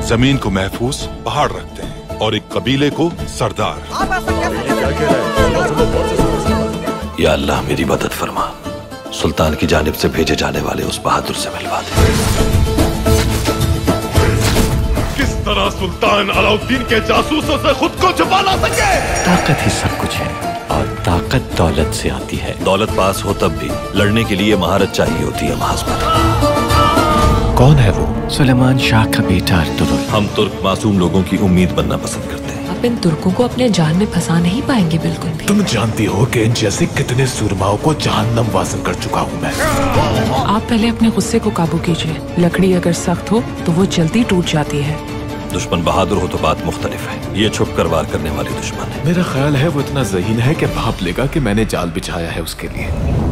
जमीन को महफूज पहाड़ रखते हैं और एक कबीले को सरदार। या अल्लाह मेरी मदद फरमा, सुल्तान की जानिब से भेजे जाने वाले उस बहादुर से मिलवा दे। किस तरह सुल्तान अलाउद्दीन के जासूसों से खुद को छुपा ला सके? ताकत ही सब कुछ है और ताकत दौलत से आती है। दौलत पास हो तब भी लड़ने के लिए महारत चाहिए होती है महज। कौन है वो? सुलेमान शाह का बेटा अर्तुगरुल। हम तुर्क मासूम लोगों की उम्मीद बनना पसंद करते हैं। आप इन तुर्कों को अपने जान में फंसा नहीं पाएंगे बिल्कुल भी। तुम जानती हो कि इन जैसे कितने सूरमाओं को जहन्नम वासन कर चुका हूँ मैं। आप पहले अपने गुस्से को काबू कीजिए। लकड़ी अगर सख्त हो तो वो जल्दी टूट जाती है। दुश्मन बहादुर हो तो बात मुख्तलिफ है, ये छुप कर वार करने वाले दुश्मन है। मेरा ख्याल है वो इतना ज़हीन है कि भाप लेगा कि मैंने जाल बिछाया है उसके लिए।